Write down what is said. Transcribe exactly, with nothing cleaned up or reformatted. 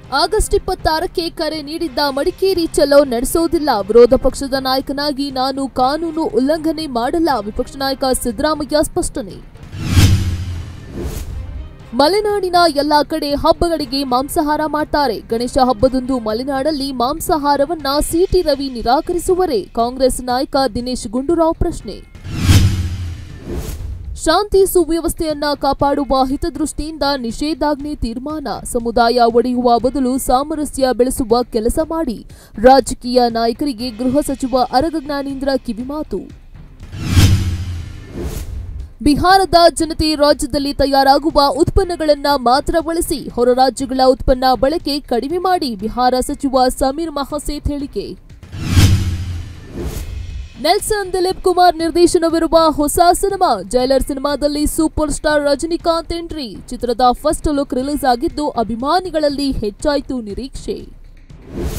August ಇಪ್ಪತ್ತಾರಕ್ಕೆ ಕರೆ ನೀಡಿದ್ದ ಮಡಿಕೇರಿ ಚಲೋ ನಡೆಸೋದಿಲ್ಲ. ವಿರೋಧ ಪಕ್ಷದ ನಾಯಕನಾಗಿ ನಾನು ಕಾನೂನು ಉಲ್ಲಂಘನೆ ಮಾಡಲ್ಲ. ವಿಪಕ್ಷ ನಾಯಕ ಸಿದ್ದರಾಮಯ್ಯ ಸ್ಪಷ್ಟನೆ. ಮಲೆನಾಡಿನ ಎಲ್ಲಾ ಕಡೆ ಹಬ್ಬಗಳಿಗೆ ಮಾಂಸಾಹಾರ ಮಾಡ್ತಾರೆ. ಗಣೇಶ ಹಬ್ಬದಂದು ಮಲೆನಾಡಲ್ಲಿ ಮಾಂಸಾಹಾರವನ್ನ ಸಿಟಿ ರವಿ ನಿರಾಕರಿಸುವರೇ? ಕಾಂಗ್ರೆಸ್ ನಾಯಕ ದಿನೇಶ್ ಗುಂಡೂರಾವ್ ಪ್ರಶ್ನೆ. ಶಾಂತಿ ಸುವ್ಯವಸ್ಥೆಯನ್ನ ಕಾಪಾಡುವ ಹಿತದೃಷ್ಟಿಯಿಂದ ನಿಷೇಧಾಜ್ಞೆ ತೀರ್ಮಾನ. ಸಮುದಾಯ ಒಡೆಯುವ ಬದಲು ಸಾಮರಸ್ಯ ಬೆಳೆಸುವ ಕೆಲಸ ಮಾಡಿ. ರಾಜಕೀಯ ನಾಯಕರಿಗೆ ಗೃಹ ಸಚಿವ ಅರಗ ಜ್ಞಾನೇಂದ್ರ ಕಿವಿಮಾತು. ಬಿಹಾರದ ಜನತೆ ರಾಜ್ಯದಲ್ಲಿ ತಯಾರಾಗುವ ಉತ್ಪನ್ನಗಳನ್ನು ಮಾತ್ರ ಬಳಸಿ, ಹೊರ ರಾಜ್ಯಗಳ ಉತ್ಪನ್ನ ಬಳಕೆ ಕಡಿಮೆ ಮಾಡಿ. ಬಿಹಾರ ಸಚಿವ ಸಮೀರ್ ಮಹಾಸೇತ್ ಹೇಳಿಕೆ. ನೆಲ್ಸನ್ ದಿಲೀಪ್ ಕುಮಾರ್ ನಿರ್ದೇಶನವಿರುವ ಹೊಸ ಸಿನಿಮಾ ಜೈಲರ್ ಸಿನಿಮಾದಲ್ಲಿ ಸೂಪರ್ ಸ್ಟಾರ್ ರಜನಿಕಾಂತ್ ಎಂಟ್ರಿ. ಚಿತ್ರದ ಫಸ್ಟ್ ಲುಕ್ ರಿಲೀಸ್ ಆಗಿದ್ದು ಅಭಿಮಾನಿಗಳಲ್ಲಿ ಹೆಚ್ಚಾಯಿತು ನಿರೀಕ್ಷೆ.